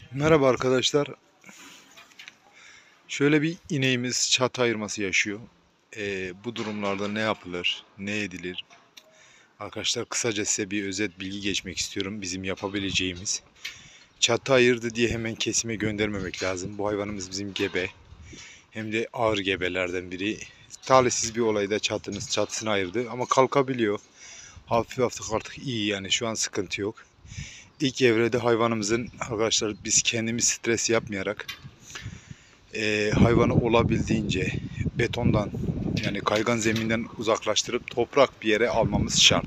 Merhaba arkadaşlar. Şöyle bir ineğimiz çat ayırması yaşıyor. Bu durumlarda ne yapılır, ne edilir? Arkadaşlar kısaca size bir özet bilgi geçmek istiyorum. Bizim yapabileceğimiz. Çatı ayırdı diye hemen kesime göndermemek lazım. Bu hayvanımız bizim gebe. Hem de ağır gebelerden biri. Talihsiz bir olayda çatısını ayırdı ama kalkabiliyor. Hafif hafif artık iyi, yani şu an sıkıntı yok. İlk evrede hayvanımızın, arkadaşlar, biz kendimiz stres yapmayarak hayvanı olabildiğince betondan, yani kaygan zeminden uzaklaştırıp toprak bir yere almamız şart.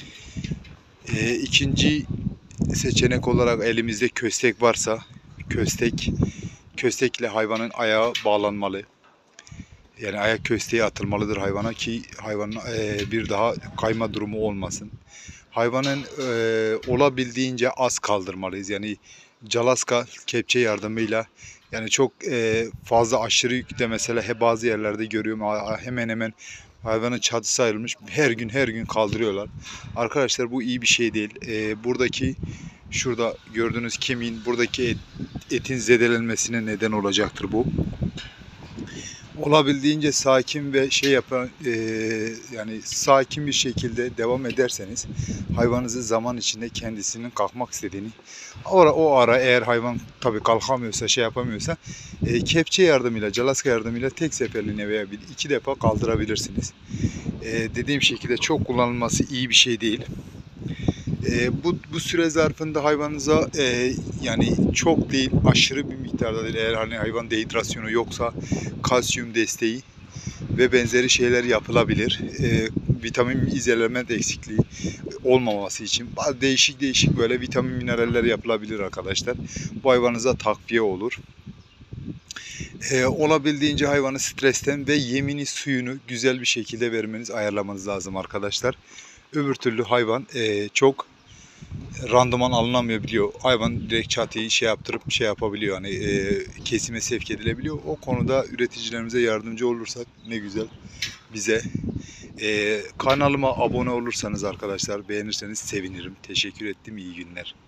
İkinci seçenek olarak elimizde köstek varsa köstekle hayvanın ayağı bağlanmalı. Yani ayak kösteği atılmalıdır hayvana ki hayvanın bir daha kayma durumu olmasın. Hayvanın olabildiğince az kaldırmalıyız. Yani calaska kepçe yardımıyla, yani çok fazla aşırı yükte mesela bazı yerlerde görüyorum, hemen hemen hayvanın çatısı ayrılmış, her gün kaldırıyorlar. Arkadaşlar bu iyi bir şey değil. Buradaki şurada gördüğünüz kemiğin, buradaki etin zedelenmesine neden olacaktır bu. Olabildiğince sakin ve yani sakin bir şekilde devam ederseniz hayvanınızı zaman içinde kendisinin kalkmak istediğini, o ara eğer hayvan tabii kalkamıyorsa, yapamıyorsa, kepçe yardımıyla, calaska yardımıyla tek seferliğine veya iki defa kaldırabilirsiniz. Dediğim şekilde çok kullanılması iyi bir şey değil. Bu süre zarfında hayvanınıza yani çok değil, aşırı bir miktarda değil, eğer hani hayvan dehidrasyonu yoksa kalsiyum desteği ve benzeri şeyler yapılabilir. Vitamin element eksikliği olmaması için değişik böyle vitamin mineraller yapılabilir arkadaşlar. Bu hayvanınıza takviye olur. Olabildiğince hayvanı stresten ve yemini, suyunu güzel bir şekilde vermeniz, ayarlamanız lazım arkadaşlar. Öbür türlü hayvan çok randıman alınamayabiliyor. Hayvan direkt çatıyı yaptırıp yapabiliyor. Hani kesime sevk edilebiliyor. O konuda üreticilerimize yardımcı olursak ne güzel bize. Kanalıma abone olursanız arkadaşlar, beğenirseniz sevinirim. Teşekkür ettim. İyi günler.